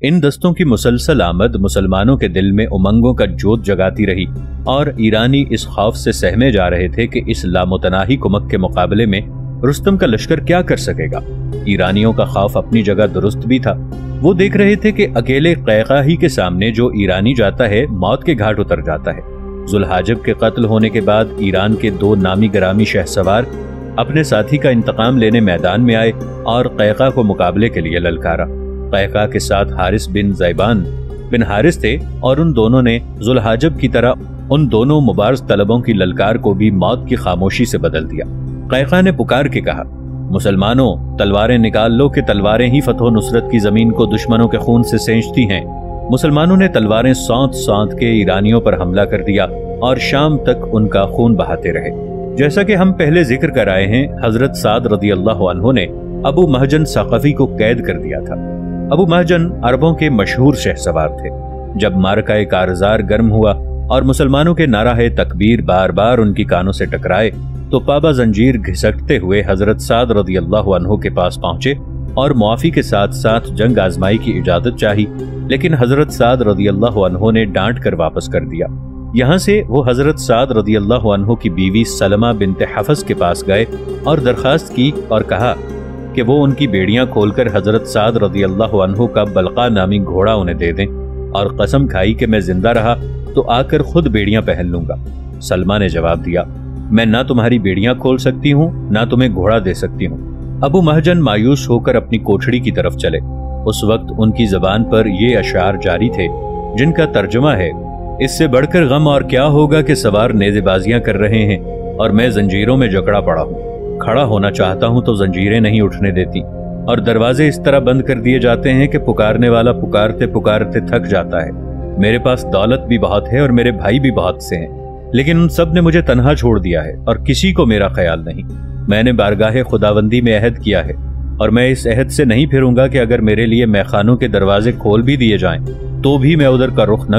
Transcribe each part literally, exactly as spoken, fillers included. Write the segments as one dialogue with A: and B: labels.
A: इन दस्तों की मुसलसल आमद मुसलमानों के दिल में उमंगों का जोत जगाती रही और ईरानी इस खौफ से सहमे जा रहे थे कि इस लामुतनाही कुमक के मुकाबले में रुस्तम का लश्कर क्या कर सकेगा। ईरानियों का खौफ अपनी जगह दुरुस्त भी था। वो देख रहे थे कि अकेले कैका ही के सामने जो ईरानी जाता है मौत के घाट उतर जाता है। जुल्हाजब के कत्ल होने के बाद ईरान के दो नामी गरामी शहसवार अपने साथी का इंतकाम लेने मैदान में आए और कैका को मुकाबले के लिए ललकारा। कैका के साथ हारिस बिन ज़ैबान बिन हारिस थे और उन दोनों ने जुल्हाजब की तरह उन दोनों मुबारज़ तलबों की ललकार को भी मौत की खामोशी से बदल दिया। कैका ने पुकार के कहा, मुसलमानों, तलवारें निकाल लो कि तलवारें ही फतह नुसरत की जमीन को दुश्मनों के खून से सेंचती हैं। मुसलमानों ने तलवारें सौंत सौंत के ईरानियों पर हमला कर दिया और शाम तक उनका खून बहाते रहे। जैसा कि हम पहले जिक्र कर आए हैं, हजरत साद रदी अल्लाह अन्हु ने अबू महजन सक़फ़ी को कैद कर दिया था। अबू महजन अरबों के मशहूर शहसवार थे। जब मारकाए कारज़ार गर्म हुआ और मुसलमानों के नाराहे तकबीर बार बार उनकी कानों से टकराए तो पाबा जंजीर घिसटते हुए हजरत साद रदी अल्लाह अन्हु के पास पहुंचे और मुआफी के साथ साथ जंग आजमाई की इजाजत चाही, लेकिन हजरत साद रदी अल्लाह अन्हु ने डांट कर वापस कर दिया। यहाँ से वो हजरत साद रदी अल्लाह अन्हु की बीवी सलमा बिनते हफस के पास गए और दरखास्त की और कहा कि वो उनकी बेड़ियां खोलकर हजरत साद रदी अल्लाह अन्हु का बलका नामी घोड़ा उन्हें दे दें और कसम खाई कि मैं जिंदा रहा तो आकर खुद बेड़ियां पहन लूंगा। सलमा ने जवाब दिया, मैं ना तुम्हारी बेड़ियां खोल सकती हूँ ना तुम्हें घोड़ा दे सकती हूँ। अबू महजन मायूस होकर अपनी कोठड़ी की तरफ चले। उस वक्त उनकी जबान पर ये अशार जारी थे जिनका तर्जुमा है, इससे बढ़कर गम और क्या होगा कि सवार नेज़ेबाजियां कर रहे हैं और मैं जंजीरों में जकड़ा पड़ा हूँ। खड़ा होना चाहता हूँ तो जंजीरें नहीं उठने देती और दरवाजे इस तरह बंद कर दिए जाते हैं कि पुकारने वाला पुकारते पुकारते थक जाता है। मेरे पास दौलत भी बहुत है और मेरे भाई भी बहुत से हैं, लेकिन उन सब ने मुझे तन्हा छोड़ दिया है और किसी को मेरा ख्याल नहीं। मैंने बारगाहे खुदाबंदी में अहद किया है और मैं इस अहद से नहीं फिरूंगा कि अगर मेरे लिए मैखानों के दरवाजे खोल भी दिए जाएं तो भी मैं उधर का रुख न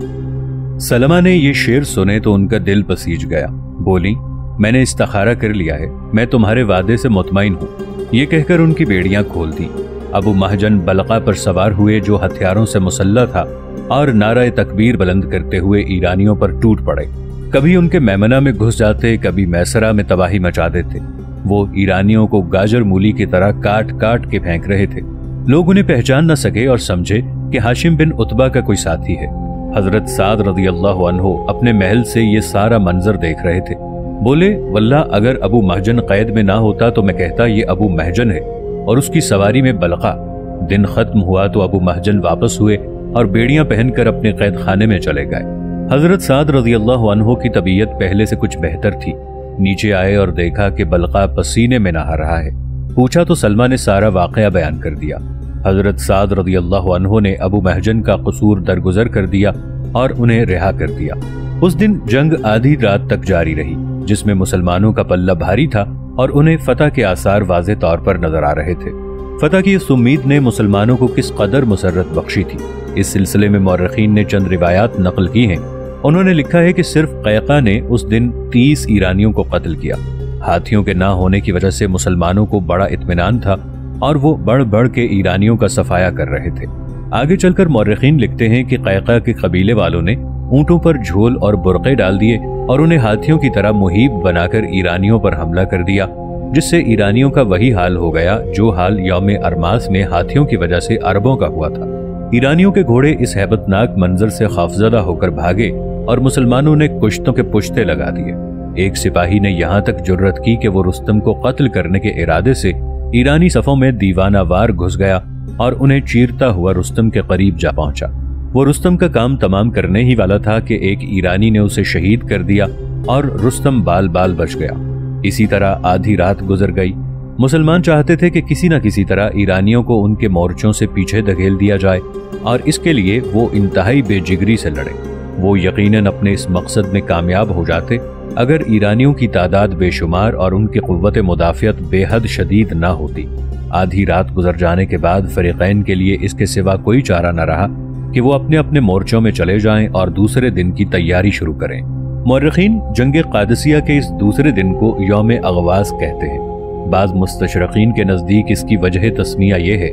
A: करूं। सलमा ने ये शेर सुने तो उनका दिल पसीज गया। बोली, मैंने इस्तिखारा कर लिया है, मैं तुम्हारे वादे से मुतमईन हूँ। ये कहकर उनकी बेड़ियां खोल दी। अबू महजन बलका पर सवार हुए जो हथियारों से मुसल्ला था और नारा तकबीर बुलंद करते हुए ईरानियों पर टूट पड़े। कभी उनके मैमना में घुस जाते, कभी मैसरा में तबाही मचा देते। वो ईरानियों को गाजर मूली की तरह काट काट के फेंक रहे थे। लोग उन्हें पहचान न सके और समझे कि हाशिम बिन उतबा का कोई साथी है। हजरत साद रदी अल्लाह अन्हु अपने महल से ये सारा मंजर देख रहे थे। बोले, वल्लाह अगर अबू महजन कैद में ना होता तो मैं कहता ये अबू महजन है और उसकी सवारी में बलका। दिन खत्म हुआ तो अबू महजन वापस हुए और बेड़ियां पहनकर अपने कैद खाने में चले गए। हजरत साद रज़ी अल्लाह अन्हु की तबीयत पहले से कुछ बेहतर थी। नीचे आए और देखा कि बलका पसीने में नहा रहा है। पूछा तो सलमा ने सारा वाकया बयान कर दिया। हजरत साद रज़ी अल्लाह अन्हु ने अबू महजन का कसूर दरगुजर कर दिया और उन्हें रिहा कर दिया। उस दिन जंग आधी रात तक जारी रही, जिसमें मुसलमानों का पल्ला भारी था और उन्हें फतह के आसार वाज़े तौर पर नजर आ रहे थे। फतह की इस उम्मीद ने मुसलमानों को किस कदर मुसर्रत बख्शी थी, इस सिलसिले में मौरखीन ने चंद रिवायात नकल की हैं। उन्होंने लिखा है कि सिर्फ कैका ने उस दिन तीस ईरानियों को कत्ल किया। हाथियों के ना होने की वजह से मुसलमानों को बड़ा इत्मीनान था और वो बढ़ बढ़ के ईरानियों का सफाया कर रहे थे। आगे चलकर मौरखीन लिखते हैं कि कैका के कबीले वालों ने ऊंटों पर झोल और बुरक़े डाल दिए और उन्हें हाथियों की तरह मुहीब बनाकर ईरानियों पर हमला कर दिया, जिससे ईरानियों का वही हाल हो गया जो हाल यौम अरमास में हाथियों की वजह से अरबों का हुआ था। ईरानियों के घोड़े इस हैबतनाक मंजर से खौफजदा होकर भागे और मुसलमानों ने कुश्तों के पुश्ते लगा दिए। एक सिपाही ने यहाँ तक जुर्रत की कि वो रुस्तम को कत्ल करने के इरादे से ईरानी सफों में दीवाना वार घुस गया और उन्हें चीरता हुआ रुस्तम के करीब जा पहुंचा। वो रुस्तम का काम तमाम करने ही वाला था कि एक ईरानी ने उसे शहीद कर दिया और रुस्तम बाल बाल बच गया। इसी तरह आधी रात गुजर गई। मुसलमान चाहते थे कि किसी न किसी तरह ईरानियों को उनके मोर्चों से पीछे धकेल दिया जाए और इसके लिए वो इंतहाई बेजिगरी से लड़े। वो यकीनन अपने इस मकसद में कामयाब हो जाते अगर ईरानियों की तादाद बेशुमार और उनकी क़ुव्वत मुदाफ़ियत बेहद शदीद ना होती। आधी रात गुजर जाने के बाद फ़रीक़ैन के लिए इसके सिवा कोई चारा न रहा कि वो अपने अपने मोर्चों में चले जाएं और दूसरे दिन की तैयारी शुरू करें। मौरखीन जंग क़ादिसिया के इस दूसरे दिन को यौम अगवास कहते हैं। बाज़ मुस्तशरक़ीन के नज़दीक इसकी वजह तस्मिया ये है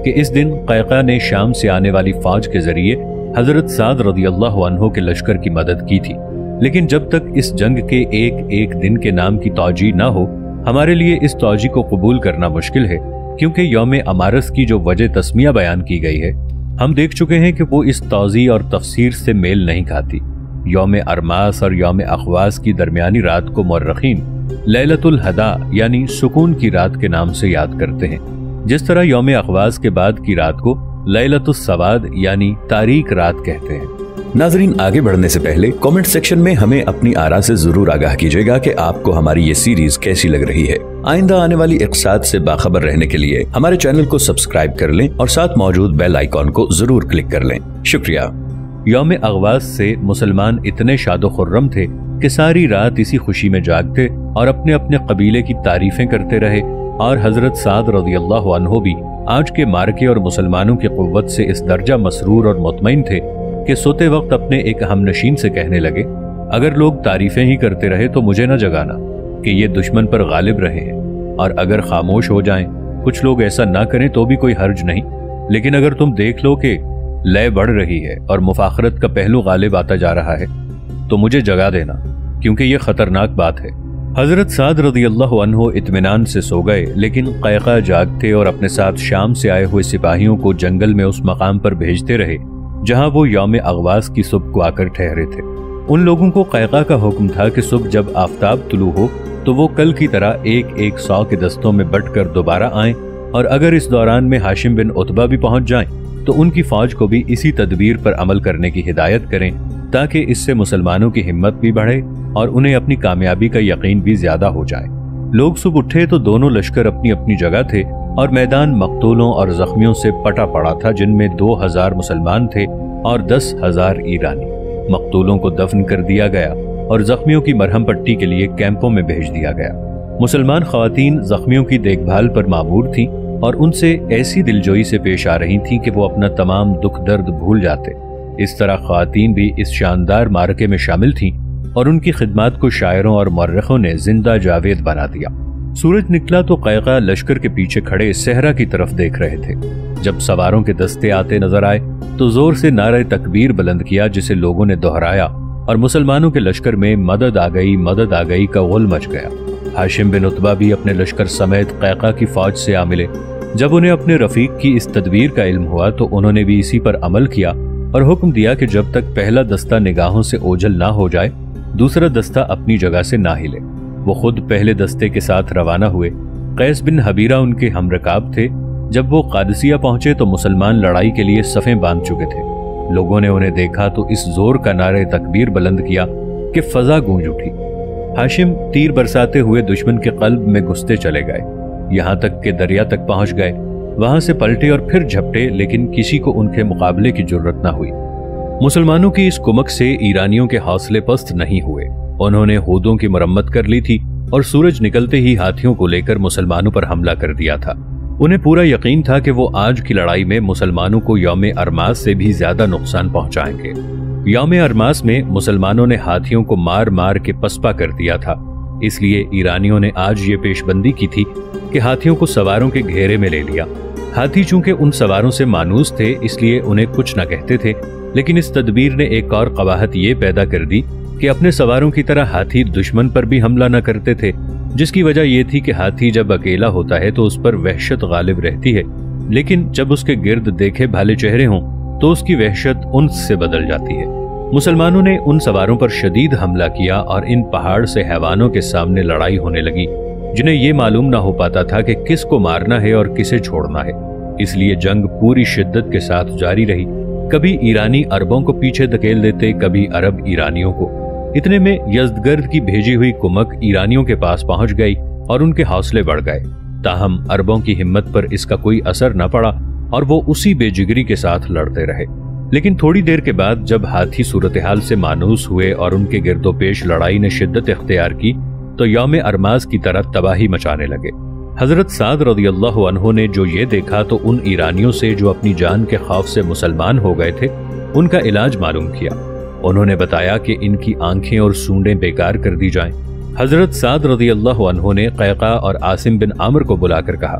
A: کہ اس دن قیقہ نے شام سے آنے والی فوج کے ذریعے حضرت سعد رضی اللہ عنہ کے لشکر کی مدد کی تھی، لیکن جب تک اس جنگ کے ایک ایک دن کے نام کی توجیہ نہ ہو ہمارے لیے اس توجیہ کو قبول کرنا مشکل ہے، کیونکہ یوم امارس کی جو وجہ تسمیہ بیان کی گئی ہے ہم دیکھ چکے ہیں کہ وہ اس توضیح اور تفسیر سے میل نہیں کھاتی۔ یوم ارماس اور یوم اخواس کی درمیانی رات کو مورخین لیلۃ الہدا یعنی سکون کی رات کے نام سے یاد کرتے ہیں، جس طرح یوم اخواس کے بعد کی رات کو لیلۃ السواد یعنی تاریک رات کہتے ہیں۔
B: ناظرین، آگے بڑھنے سے پہلے کامنٹ سیکشن میں ہمیں اپنی آراء سے ضرور آگاہ کیجیے گا کہ آپ کو ہماری یہ سیریز کیسی لگ رہی ہے۔ آئندہ آنے والی اقساط سے باخبر رہنے کے لیے ہمارے چینل کو سبسکرائب کر لیں اور ساتھ موجود بیل آئیکن کو ضرور کلک کر لیں۔ شکریہ۔
A: یوم اغواس سے مسلمان اتنے شاد و خرم تھے کہ ساری رات اسی خوشی میں جاگتے اور اپنے اپنے قبیلے کی تعریفیں کرتے رہے، اور حضرت سعد رضی اللہ عنہ بھی آج کے مارکے اور مسلمانوں کی قوت سے اس درجہ مسرور اور مطمئن تھے کہ سوتے وقت اپنے ایک ہم نشین سے کہنے لگے، اگر لوگ تعریفیں ہی کرتے رہے تو مجھے نہ جگانا کہ یہ دشمن پر غالب رہے ہیں، اور اگر خاموش ہو جائیں، کچھ لوگ ایسا نہ کریں تو بھی کوئی حرج نہیں، لیکن اگر تم دیکھ لو کہ لے بڑھ رہی ہے اور مفاخرت کا پہلو غالب آتا جا رہا ہے تو مجھے جگا دینا، کیونکہ یہ خطرناک بات ہے۔ حضرت سعد رضی اللہ عنہ اطمینان سے سو گئے، لیکن قیقہ جاگتے اور اپنے ساتھ شام سے آئے ہوئے سپاہیوں کو جنگل میں اس مقام پر بھیجتے رہے جہاں وہ یوم اغواس کی صبح کو آ کر ٹھہرے تھے۔ ان لوگوں کو قیقہ کا حکم تھا کہ صبح جب آفتاب طلوع ہو تو وہ کل کی طرح ایک ایک سو کے دستوں میں بٹ کر دوبارہ آئیں، اور اگر اس دوران میں ہاشم بن عتبہ بھی پہنچ جائیں تو ان کی فوج کو بھی اسی تدبیر پر عمل کرنے کی ہدایت کریں، تاکہ اس سے مسلمانوں کی ہمت بھی بڑھے اور انہیں اپنی کامیابی کا یقین بھی زیادہ ہو جائے۔ لوگ صبح اٹھے تو دونوں لشکر اپنی اپنی جگہ تھے، اور میدان مقتولوں اور زخمیوں سے پٹا پڑا تھا، جن میں دو ہزار مسلمان تھے اور دس ہزار ایرانی۔ مقتولوں کو دفن کر دیا گیا اور زخمیوں کی مرہم پٹی کے لیے کیمپوں میں بھیج دیا گیا۔ مسلمان خواتین زخمیوں کی دیکھ بھال پر مامور تھیں اور ان سے ایسی دلجوئی سے پیش آ رہی تھیں کہ وہ اپنا تمام دکھ درد بھول جاتے۔ اس طرح خواتین بھی اس شاندار معرکے میں شامل تھیں اور ان کی خدمات کو شاعروں اور مورخوں نے زندہ جاوید بنا دیا۔ سورج نکلا تو قیقہ لشکر کے پیچھے کھڑے صحرا کی طرف دیکھ رہے تھے۔ جب سواروں کے دستے آتے نظر آئے تو زور سے نعرہ تکبیر بلند کیا، جسے لوگوں نے دہرایا، اور مسلمانوں کے لشکر میں مدد آ گئی مدد آ گئی کا غل مچ گیا۔ ہاشم بن عتبہ بھی اپنے لشکر سمیت قیقہ کی فوج سے آ ملے۔ جب انہیں اپنے رفیق کی اس تدبیر کا علم ہوا تو انہوں نے بھی اسی پر عمل کیا اور حکم دیا کہ جب تک پہلا دستہ نگاہوں سے اوجھل نہ ہو جائے دوسرا دستہ اپنی جگہ سے نہ ہلے۔ وہ خود پہلے دستے کے ساتھ روانہ ہوئے۔ قیس بن حبیرہ ان کے ہم رکاب تھے۔ جب وہ قادسیہ پہنچے تو مسلمان لڑائی کے لیے صفیں باندھ چکے تھے۔ لوگوں نے انہیں دیکھا تو اس زور کا نعرہ تکبیر بلند کیا کہ فضا گونج اٹھی۔ ہاشم تیر برساتے ہوئے دشمن کے قلب میں گھستے چلے گئے، یہاں تک کہ دریا تک پہنچ گئے۔ وہاں سے پلٹے اور پھر جھپٹے، لیکن کسی کو ان کے مقابلے کی جرت نہ ہوئی۔ مسلمانوں کی اس کمک سے ایرانیوں کے حوصلے پست نہیں ہوئے۔ انہوں نے ہودوں کی مرمت کر لی تھی اور سورج نکلتے ہی ہاتھیوں کو لے کر مسلمانوں پر حملہ کر دیا تھا۔ انہیں پورا یقین تھا کہ وہ آج کی لڑائی میں مسلمانوں کو یوم ارماس سے بھی زیادہ نقصان پہنچائیں گے۔ یوم ارماس میں مسلمانوں نے ہاتھیوں کو مار مار کے پسپا کر دیا تھا، اس لیے ایرانیوں نے آج یہ پیش بندی کی تھی کہ ہاتھیوں کو سواروں کے گھیرے میں لے لیا۔ ہاتھی چونکہ ان سواروں سے مانوس تھے اس لیے انہیں کچھ نہ کہتے تھے، لیکن اس تدبیر نے ایک اور قباحت یہ پیدا کر دی کہ اپنے سواروں کی طرح ہاتھی دشمن پر بھی حملہ نہ کرتے تھے، جس کی وجہ یہ تھی کہ ہاتھی جب اکیلا ہوتا ہے تو اس پر وحشت غالب رہتی ہے، لیکن جب اس کے گرد دیکھے بھالے چہرے ہوں تو اس کی وحشت انس سے بدل جاتی ہے۔ مسلمانوں نے ان سواروں پر شدید حملہ کیا اور ان پہاڑ سے حیوانوں کے سامنے لڑائی ہونے لگی، جنہیں یہ معلوم نہ ہو پاتا تھا کہ کس کو مارنا ہے اور کسے چھوڑنا ہے۔ اس لیے جنگ پوری شدت کے ساتھ جاری رہی۔ کبھی ایرانی عربوں کو پیچھے دھکیل دیتے، کبھی عرب ایرانیوں کو۔ اتنے میں یزدگرد کی بھیجی ہوئی کمک ایرانیوں کے پاس پہنچ گئی اور ان کے حوصلے بڑھ گئے۔ تاہم عربوں کی ہمت پر اس کا کوئی اثر نہ پڑا اور وہ اسی بے جگری کے ساتھ لڑتے رہے۔ لیکن تھوڑی دیر کے بعد جب ہاتھی صورتحال سے مانوس ہوئے اور ان کے گرد و پیش لڑائی نے شدت اختیار کی تو یوم ارماس کی طرح تباہی مچانے لگے۔ حضرت سعد رضی اللہ عنہ نے جو یہ دیکھا تو ان ایرانیوں سے جو اپنی جان کے خوف سے مسلمان ہو گئے تھے ان کا علاج معلوم کیا۔ انہوں نے بتایا کہ ان کی آنکھیں اور سونڈیں بیکار کر دی جائیں۔ حضرت سعد رضی اللہ عنہ نے قیقہ اور عاصم بن عامر کو بلا کر کہا،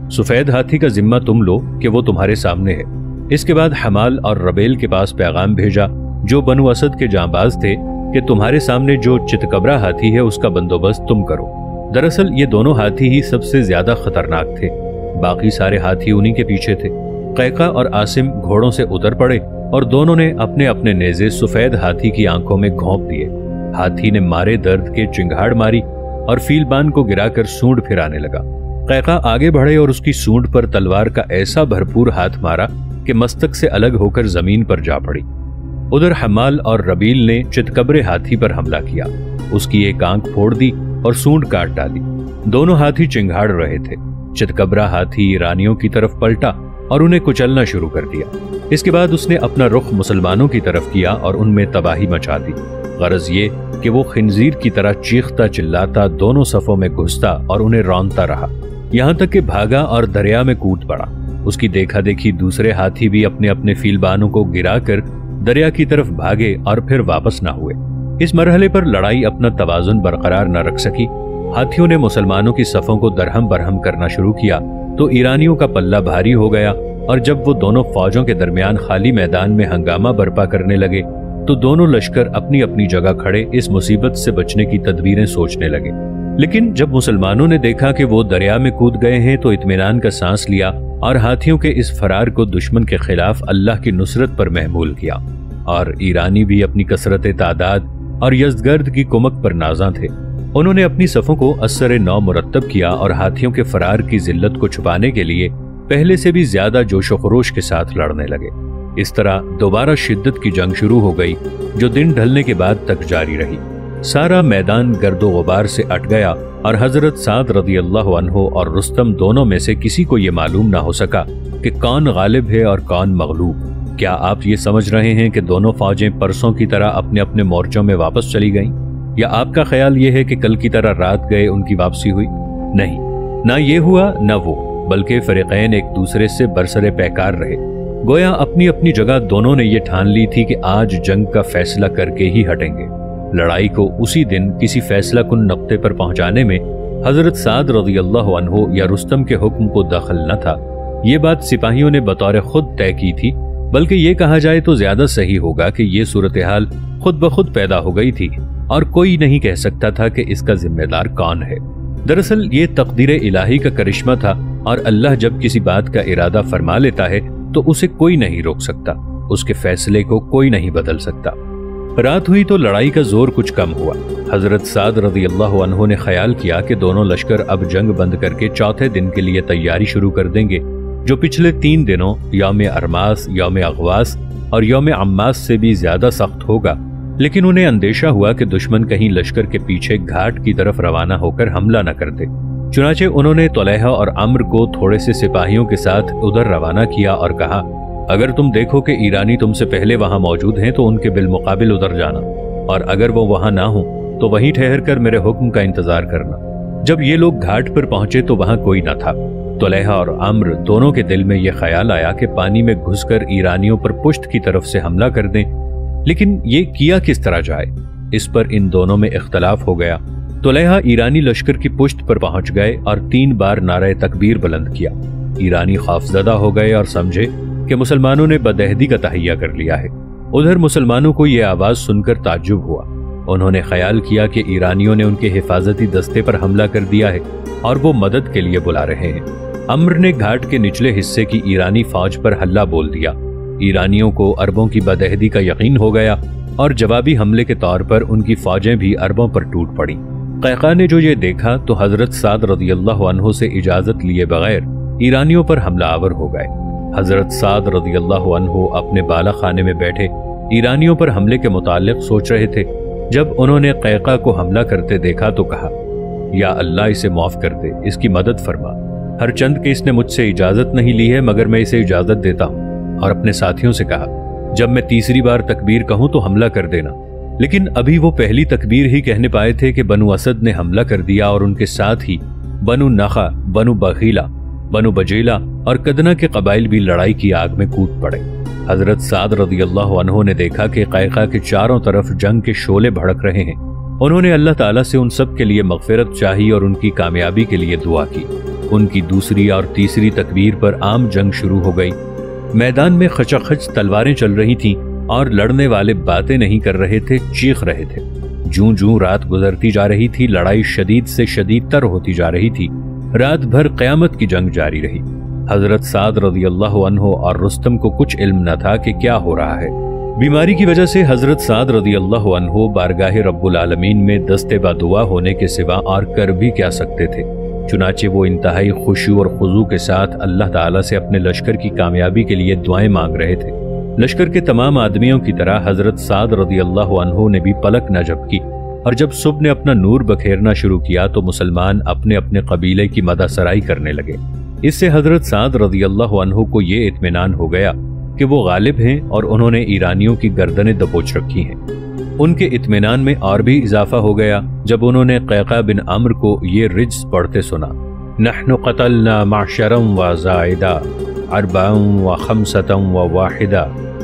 A: सफेद हाथी का जिम्मा तुम लो कि वो तुम्हारे सामने है। इसके बाद हमाल और रबेल के पास पैगाम भेजा जो बनु असद के जांबाज थे कि तुम्हारे सामने जो चितकबरा हाथी है उसका बंदोबस्त तुम करो। दरअसल ये दोनों हाथी ही सबसे ज्यादा खतरनाक थे, बाकी सारे हाथी उन्हीं के पीछे थे। कैका और आसिम घोड़ों से उतर पड़े और दोनों ने अपने अपने नेज़े सफेद हाथी की आंखों में घोंप दिए। हाथी ने मारे दर्द के चिंगाड़ मारी और फीलबान को गिराकर सूंड फिराने लगा। कैका आगे बढ़े और उसकी सूंड पर तलवार का ऐसा भरपूर हाथ मारा कि मस्तक से अलग होकर जमीन पर जा पड़ी। उधर हमाल और रबील ने चितकबरे हाथी पर हमला किया, उसकी एक आंख फोड़ दी और सूंड काट डाली। दोनों हाथी चिंगाड़ रहे थे। चितकबरा हाथी ईरानियों की तरफ पलटा और उन्हें कुचलना शुरू कर दिया। इसके बाद उसने अपना रुख मुसलमानों की तरफ किया और उनमें तबाही मचा दी। गरज ये कि वो खिंजीर की तरह चीखता चिल्लाता दोनों सफों में घुसता और उन्हें रौंदता रहा, यहाँ तक कि भागा और दरिया में कूद पड़ा। उसकी देखा देखी दूसरे हाथी भी अपने अपने फीलबानों को गिराकर दरिया की तरफ भागे और फिर वापस न हुए। इस मरहले पर लड़ाई अपना तवाजुन बरकरार न रख सकी। हाथियों ने मुसलमानों की सफों को दरहम बरहम करना शुरू किया तो ईरानियों का पल्ला भारी हो गया, और जब वो दोनों फौजों के दरमियान खाली मैदान में हंगामा बर्पा करने लगे तो दोनों लश्कर अपनी अपनी जगह खड़े इस मुसीबत से बचने की तदबीरें सोचने लगे। लेकिन जब मुसलमानों ने देखा कि वो दरिया में कूद गए हैं तो इत्मीनान का सांस लिया और हाथियों के इस फरार को दुश्मन के खिलाफ अल्लाह की नुसरत पर महमूल किया। और ईरानी भी अपनी कसरत तादाद और यज़दगर्द की कुमक पर नाज़ा थे। उन्होंने अपनी सफ़ों को असर नौ मुरत्तब किया और हाथियों के फरार की जिल्लत को छुपाने के लिए पहले से भी ज्यादा जोशो खरोश के साथ लड़ने लगे। इस तरह दोबारा शिद्दत की जंग शुरू हो गई जो दिन ढलने के बाद तक जारी रही। सारा मैदान गर्दो गुबार से अट गया और हजरत साद रज़ी अल्लाह अन्हु और रुस्तम दोनों में से किसी को ये मालूम ना हो सका कि कौन गालिब है और कौन मगलूब। क्या आप ये समझ रहे हैं कि दोनों फौजें परसों की तरह अपने अपने मोर्चों में वापस चली गईं? या आपका ख्याल ये है कि कल की तरह रात गए उनकी वापसी हुई? नहीं, ना ये हुआ न वो, बल्कि फरीकैन एक दूसरे से बरसरे पैकार रहे। गोया अपनी अपनी जगह दोनों ने ये ठान ली थी कि आज जंग का फैसला करके ही हटेंगे। लड़ाई को उसी दिन किसी फैसला कुन नक्ते पर पहुंचाने में हजरत साद रज़ी अल्लाह अन्हु या रुस्तम के हुक्म को दखल न था। ये बात सिपाहियों ने बतौर खुद तय की थी, बल्कि ये कहा जाए तो ज्यादा सही होगा कि ये सूरत हाल खुद ब खुद पैदा हो गई थी और कोई नहीं कह सकता था कि इसका जिम्मेदार कौन है। दरअसल ये तकदीर इलाही का करिश्मा था और अल्लाह जब किसी बात का इरादा फरमा लेता है तो उसे कोई नहीं रोक सकता, उसके फैसले को कोई नहीं बदल सकता। रात हुई तो लड़ाई का जोर कुछ कम हुआ। हजरत साद रज़ी अल्लाह अन्हु ने ख्याल किया कि दोनों लश्कर अब जंग बंद करके चौथे दिन के लिए तैयारी शुरू कर देंगे, जो पिछले तीन दिनों यौम अरमास, यौम अगवास और यौम अम्मास से भी ज्यादा सख्त होगा। लेकिन उन्हें अंदेशा हुआ कि दुश्मन कहीं लश्कर के पीछे घाट की तरफ रवाना होकर हमला न कर दे। चुनाचे उन्होंने तलैहा और अम्र को थोड़े से सिपाहियों के साथ उधर रवाना किया और कहा, अगर तुम देखो कि ईरानी तुमसे पहले वहां मौजूद हैं तो उनके बिलमुकाबिल उधर जाना, और अगर वो वहां ना हो तो वहीं ठहर कर मेरे हुक्म का इंतजार करना। जब ये लोग घाट पर पहुंचे तो वहां कोई न था। तलैहा और अम्र दोनों के दिल में यह ख्याल आया कि पानी में घुसकर ईरानियों पर पुश्त की तरफ से हमला कर दें, लेकिन ये किया किस तरह जाए, इस पर इन दोनों में इख्तलाफ हो गया। तलैहा ईरानी लश्कर की पुश्त पर पहुंच गए और तीन बार नारे तकबीर बुलंद किया। ईरानी खौफजदा हो गए और समझे कि मुसलमानों ने बदअहदी का तहैया कर लिया है। उधर मुसलमानों को यह आवाज सुनकर ताज्जुब हुआ। उन्होंने ख्याल किया कि ईरानियों ने उनके हिफाजती दस्ते पर हमला कर दिया है और वो मदद के लिए बुला रहे हैं। अम्र ने घाट के निचले हिस्से की ईरानी फौज पर हल्ला बोल दिया। ईरानियों को अरबों की बदअहदी का यकीन हो गया और जवाबी हमले के तौर पर उनकी फौजें भी अरबों पर टूट पड़ी। कैका ने जो ये देखा तो हजरत साद रज़ी अल्लाह अन्हु से इजाजत लिए बगैर ईरानियों पर हमलावर हो गए। हजरत साद रज़ी अल्लाह अन्हु अपने बाला खाने में बैठे ईरानियों पर हमले के मुतालिक सोच रहे थे। जब उन्होंने कैका को हमला करते देखा तो कहा, या अल्लाह इसे माफ कर दे, इसकी मदद फरमा। हर चंद के इसने मुझसे इजाजत नहीं ली है, मगर मैं इसे इजाजत देता हूँ। और अपने साथियों से कहा, जब मैं तीसरी बार तकबीर कहूं तो हमला कर देना। लेकिन अभी वो पहली तकबीर ही कहने पाए थे कि बनु असद ने हमला कर दिया और उनके साथ ही बनु नखा, बनु बखीला, बनु बजेला और कदना के कबाइल भी लड़ाई की आग में कूद पड़े। हजरत साद रज़ी अल्लाह अन्हु ने देखा कि कैका के चारों तरफ जंग के शोले भड़क रहे हैं। उन्होंने अल्लाह ताला से उन सब के लिए मगफिरत चाही और उनकी कामयाबी के लिए दुआ की। ان کی دوسری اور تیسری تکبیر پر عام جنگ شروع ہو گئی۔ میدان میں خچاخچ تلواریں چل رہی تھیں اور لڑنے والے باتیں نہیں کر رہے تھے، چیخ رہے تھے۔ جوں جوں رات گزرتی جا رہی تھی، لڑائی شدید سے شدید تر ہوتی جا رہی تھی۔ رات بھر قیامت کی جنگ جاری رہی۔ حضرت سعد رضی اللہ عنہ اور رستم کو کچھ علم نہ تھا کہ کیا ہو رہا ہے۔ بیماری کی وجہ سے حضرت سعد رضی اللہ عنہ بارگاہ رب العالمین میں دست بدعا ہونے کے سوا اور کر بھی کیا سکتے تھے۔ چنانچہ وہ انتہائی خشوع اور خضوع کے ساتھ اللہ تعالیٰ سے اپنے لشکر کی کامیابی کے لیے دعائیں مانگ رہے تھے۔ لشکر کے تمام آدمیوں کی طرح حضرت سعد رضی اللہ عنہ نے بھی پلک نہ جھپکی، اور جب صبح نے اپنا نور بکھیرنا شروع کیا تو مسلمان اپنے اپنے قبیلے کی مدح سرائی کرنے لگے۔ اس سے حضرت سعد رضی اللہ عنہ کو یہ اطمینان ہو گیا کہ وہ غالب ہیں اور انہوں نے ایرانیوں کی گردنیں دبوچ رکھی ہیں۔ ان کے اطمینان میں اور بھی اضافہ ہو گیا جب انہوں نے قیقع بن عمرو کو یہ رجز پڑھتے سنا: نحن قتلنا معشرا و زائدا اربعا و خمستا و واحدا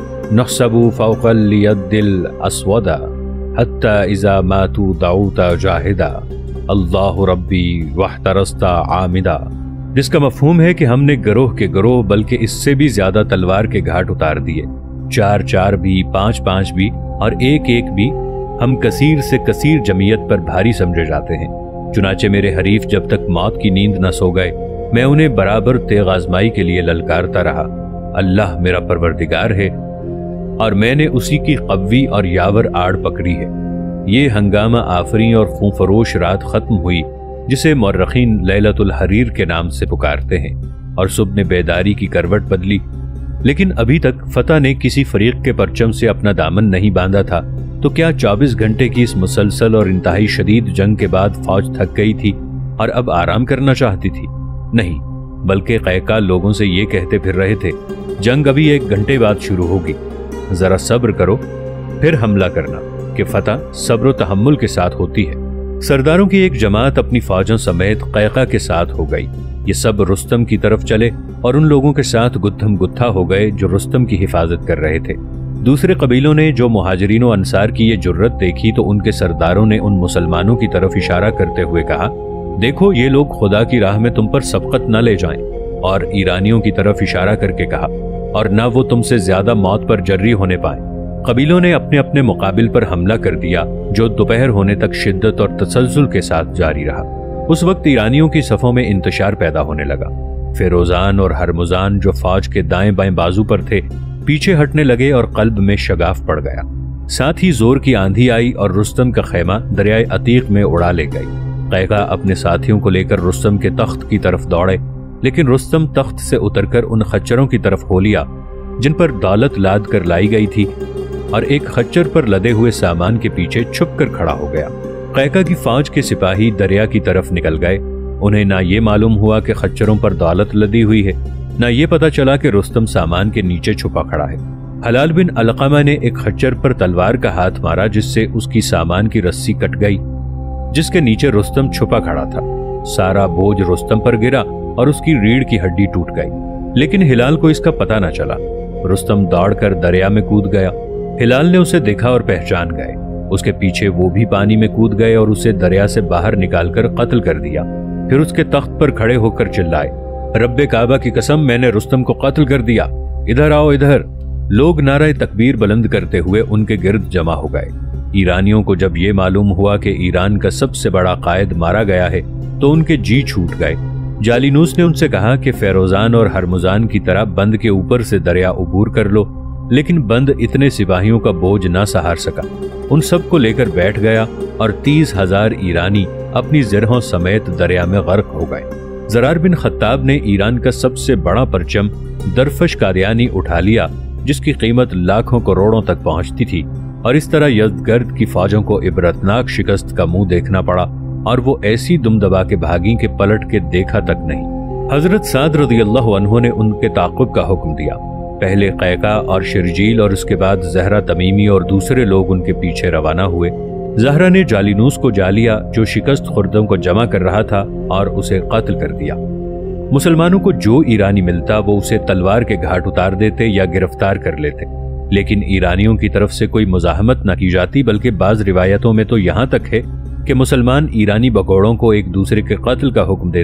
A: نحسب فوق الید الاسودا حتی اذا ماتوا دعوتا جاہدا اللہ ربی واحترستا عامدا، جس کا مفہوم ہے کہ ہم نے گروہ کے گروہ بلکہ اس سے بھی زیادہ تلوار کے گھاٹ اتار دیے، چار چار بھی، پانچ پانچ بھی اور ایک ایک بھی، ہم کثیر سے کثیر جمعیت پر بھاری سمجھے جاتے ہیں۔ چنانچہ میرے حریف جب تک موت کی نیند نہ سو گئے، میں انہیں برابر تیغ آزمائی کے لیے للکارتا رہا۔ اللہ میرا پروردگار ہے اور میں نے اسی کی قوی اور یاور آڑ پکڑی ہے۔ یہ ہنگامہ آفریں اور خون فروش رات ختم ہوئی جسے مورخین لیلۃ الحریر کے نام سے پکارتے ہیں، اور صبح نے بیداری کی کروٹ بدلی، لیکن ابھی تک فتح نے کسی فریق کے پرچم سے اپنا دامن نہیں باندھا تھا۔ تو کیا چوبیس گھنٹے کی اس مسلسل اور انتہائی شدید جنگ کے بعد فوج تھک گئی تھی اور اب آرام کرنا چاہتی تھی؟ نہیں، بلکہ قیقع لوگوں سے یہ کہتے پھر رہے تھے: جنگ ابھی ایک گھنٹے بعد شروع ہوگی، ذرا صبر کرو پھر حملہ کرنا، کہ فتح صبر و تحمل کے ساتھ ہوتی ہے۔ سرداروں کی ایک جماعت اپنی فوجوں سمیت قیقع کے ساتھ ہو گئی۔ یہ سب رستم کی طرف چلے اور ان لوگوں کے ساتھ گتھم گتھا ہو گئے جو رستم کی حفاظت کر رہے تھے۔ دوسرے قبیلوں نے جو مہاجرین و انصار کی یہ جرت دیکھی تو ان کے سرداروں نے ان مسلمانوں کی طرف اشارہ کرتے ہوئے کہا: دیکھو یہ لوگ خدا کی راہ میں تم پر سبقت نہ لے جائیں، اور ایرانیوں کی طرف اشارہ کر کے کہا: اور نہ وہ تم سے زیادہ موت پر جری ہونے پائیں۔ قبیلوں نے اپنے اپنے مقابل پر حملہ کر دیا جو دوپہر ہونے تک شدت اور تسلسل کے ساتھ جاری رہا۔ اس وقت ایرانیوں کی صفوں میں انتشار پیدا ہونے لگا۔ فیروزان اور ہرمزان جو فوج کے دائیں بائیں بازو پر تھے پیچھے ہٹنے لگے اور قلب میں شگاف پڑ گیا۔ ساتھ ہی زور کی آندھی آئی اور رستم کا خیمہ دریائے عتیق میں اڑا لے گئی۔ قیقع اپنے ساتھیوں کو لے کر رستم کے تخت کی طرف دوڑے، لیکن رستم تخت سے اتر کر ان خچروں کی طرف ہو لیا جن پر دولت لاد کر لائی گئی تھی، اور ایک خچر پر لدے ہوئے سامان کے پیچھے چھپ کر کھڑا ہو گیا۔ قیقع کی فوج کے سپاہی دریا کی طرف نکل گئے۔ انہیں نہ یہ معلوم ہوا کہ خچروں پر دولت لدی ہوئی ہے، نہ یہ پتا چلا کہ رستم سامان کے نیچے چھپا کھڑا ہے۔ حلال بن علقمہ نے ایک خچر پر تلوار کا ہاتھ مارا جس سے اس کی سامان کی رسی کٹ گئی جس کے نیچے رستم چھپا کھڑا تھا۔ سارا بوجھ رستم پر گرا اور اس کی ریڑھ کی ہڈی ٹوٹ گئی، لیکن ہلال کو اس کا پتہ نہ چلا۔ رستم دوڑ کر دریا میں کود گیا۔ ہلال نے اسے دیکھا اور پہچان گئے۔ اس کے پیچھے وہ بھی پانی میں کود گئے اور اسے دریا سے باہر نکال کر قتل کر دیا۔ پھر اس کے تخت پر کھڑے ہو کر چلائے: رب کعبہ کی قسم، میں نے رستم کو قتل کر دیا، ادھر آؤ ادھر۔ لوگ نعرہ تکبیر بلند کرتے ہوئے ان کے گرد جمع ہو گئے۔ ایرانیوں کو جب یہ معلوم ہوا کہ ایران کا سب سے بڑا قائد مارا گیا ہے تو ان کے جی چھوٹ گئے۔ جالینوس نے ان سے کہا کہ فیروزان اور ہرمزان کی طرح بند کے اوپر سے دریا عبور کر لو، لیکن بند اتنے سپاہیوں کا بوجھ نہ سہار سکا۔ ان سب کو لے کر بیٹھ گیا اور تیس ہزار ایرانی اپنی زرہوں سمیت دریا میں غرق ہو گئے۔ زرار بن خطاب نے ایران کا سب سے بڑا پرچم درفش قادیانی اٹھا لیا جس کی قیمت لاکھوں کروڑوں تک پہنچتی تھی، اور اس طرح یزدگرد کی فوجوں کو عبرتناک شکست کا منہ دیکھنا پڑا اور وہ ایسی دم دبا کے بھاگیں کہ پلٹ کے دیکھا تک نہیں۔ حضرت سعد رضی اللہ عنہ نے ان کے تعاقب کا حکم دیا۔ پہلے قیقع اور شرجیل اور اس کے بعد زہرہ تمیمی اور دوسرے لوگ ان کے پیچھے روانہ ہوئے۔ زہرہ نے جالینوس کو جا لیا جو شکست خوردوں کو جمع کر رہا تھا اور اسے قتل کر دیا۔ مسلمانوں کو جو ایرانی ملتا وہ اسے تلوار کے گھاٹ اتار دیتے یا گرفتار کر لیتے، لیکن ایرانیوں کی طرف سے کوئی مزاحمت نہ کی جاتی، بلکہ بعض روایتوں میں تو یہاں تک ہے کہ مسلمان ایرانی بگوڑوں کو ایک دوسرے کے قتل کا حکم دیتا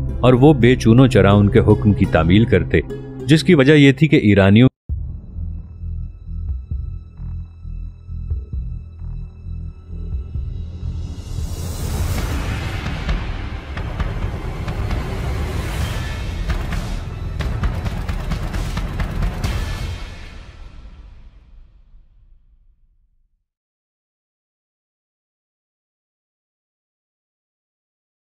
A: और वो बेचूनो चरा उनके हुक्म की तामील करते, जिसकी वजह ये थी कि ईरानियों